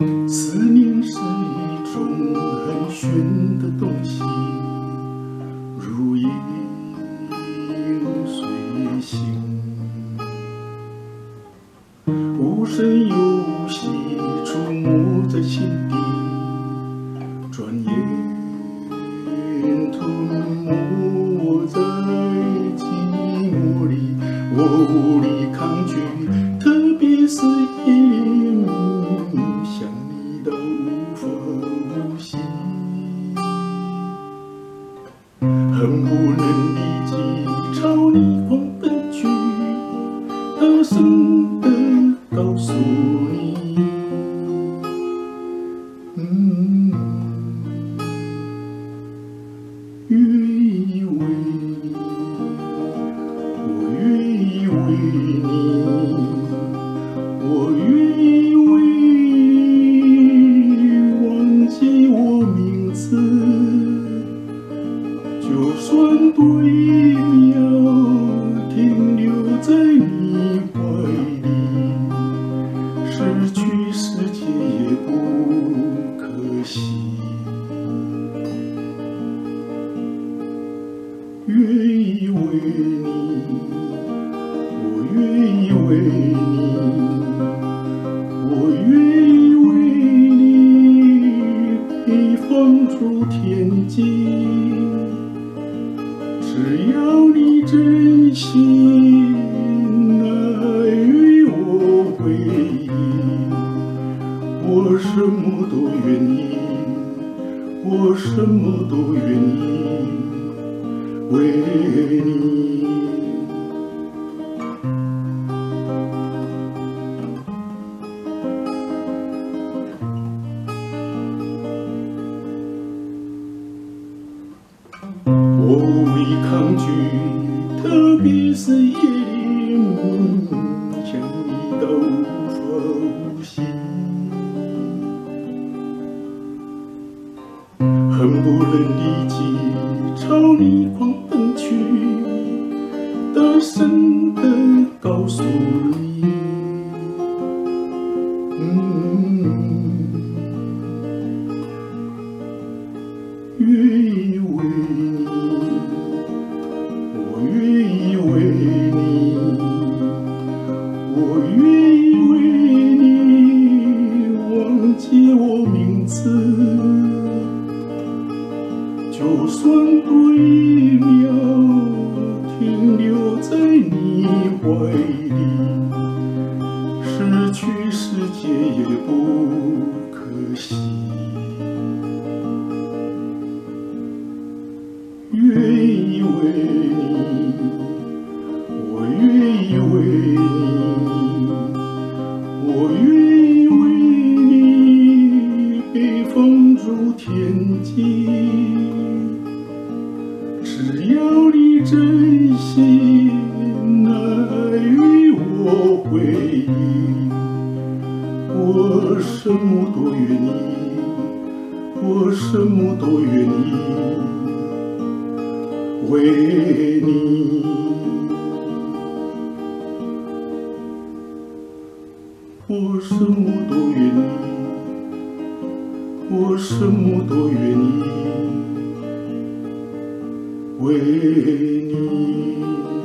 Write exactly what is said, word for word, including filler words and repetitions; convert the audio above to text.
思念是一种很玄的东西，如影随形，无声又无息，出没在心底，转眼吞没我在寂寞里，我无力抗拒，特别是夜里想你到无法呼吸，恨不能立即朝你狂奔去，大声地告诉你，嗯，愿意为你，我愿意为你，我愿意为你忘记我名字，就算多一秒停留在你怀里，失去世界也不可惜。愿意为你，我愿意为你，我愿意为你被放逐天际，只要你真心来与我回应，我什么都愿意，我什么都愿意为你。我无力抗拒，特别是夜里想你到无法呼吸，恨不能立即朝你狂奔去，大声地告诉你，嗯，愿意为你，我愿意为你，我愿意为你忘记我名字，就算多一秒停留在你怀里，失去世界也不可惜。愿意为你，我愿意为你，我愿意为你被放逐天际，只要你真心来与我回应，我什么都愿意，我什么都愿意为你，我什么都愿意，我什么都愿意为你。